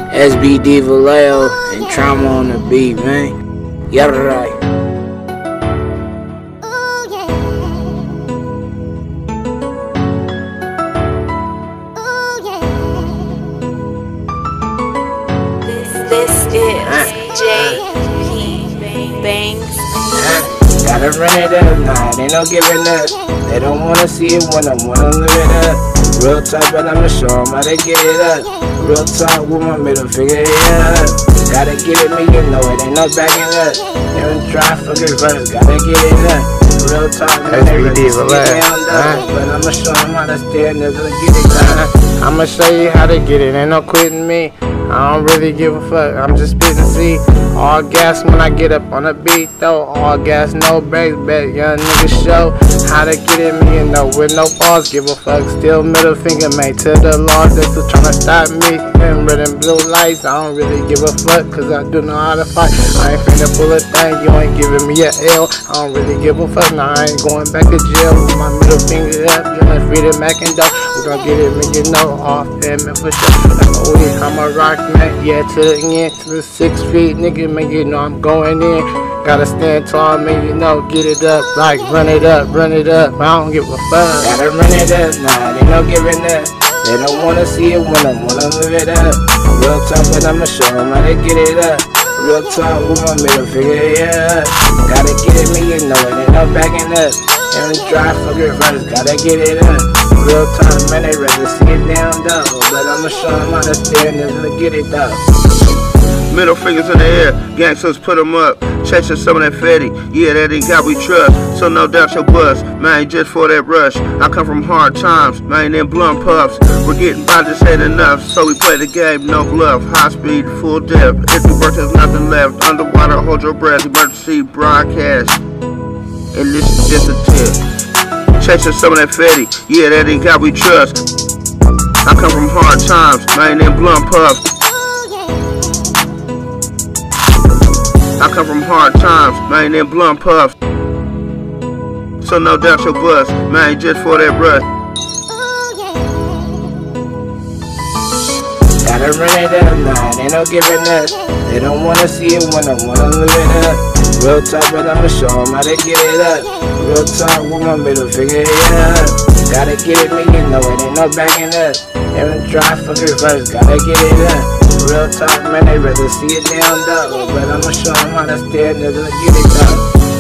SBD Vallejo and Trauma on the beat, man. Yada right. This is JP Banks. Gotta run it up, nah, ain't no giving up. They don't wanna see it when I wanna live it up. Real talk, but I'ma show them how to get it up. Real talk with my middle finger, yeah. Gotta get it, me, you know it ain't no backing up. Even try fucking verse, gotta get it up. Real talk, man, they really down, but I'ma show them how to stand up and get it done. I'ma show you how to get it, ain't no quitting me. I don't really give a fuck, I'm just spitting C. All gas when I get up on the beat though. All gas, no brakes, bet young niggas show how to get it, me, you know, with no pause. Give a fuck, still middle finger, mate, to the laws. They still tryna stop me, and red and blue lights. I don't really give a fuck, cause I do know how to fight. I ain't finna pull a thing, you ain't giving me a L. I don't really give a fuck, nah, I ain't going back to jail. With my middle finger up, drilling freedom Mac and dough. We gon' get it, man, you know, off and man, for sure. I'm a rock man, yeah, to the end, to the 6 feet, nigga, man, you know I'm going in. Gotta stand tall, man, you know, get it up, like run it up, I don't give a fuck. Gotta run it up, nah, they no giving up. They don't wanna see it when I wanna live it up. Real talk, but I'ma show them how to get it up. Real talk with my middle finger, yeah. Gotta get it, me, you know it ain't no backing up. And dry fucking verse, gotta get it up. Real time, man, they rather see it down low, but I'ma show them how to stand and get it up. Middle fingers in the air, gangsters put them up. Chasing some of that fatty, yeah, that ain't got we trust. So no doubt your buzz, man, just for that rush. I come from hard times, man, them blunt puffs. We're getting by, just ain't enough, so we play the game, no bluff. High speed, full depth, if you work, there's nothing left. Underwater, hold your breath, emergency broadcast. And this is just a tip. Chasing some of that fatty, yeah, that ain't got we trust. I come from hard times, man, them blunt puffs. I come from hard times, man, them blunt puffs. So no doubt your buzz, man, just for that rush. Gotta run it up, nah, ain't no giving up. They don't wanna see it when I wanna live it up. Real talk, but I'ma show them how to get it up. Real talk with my middle finger, yeah. Gotta get it, me, you know it ain't no backing up. Even try fucking verse, gotta get it up. Real talk, man, they rather see it down low, but I'ma show them how to stand and get it done.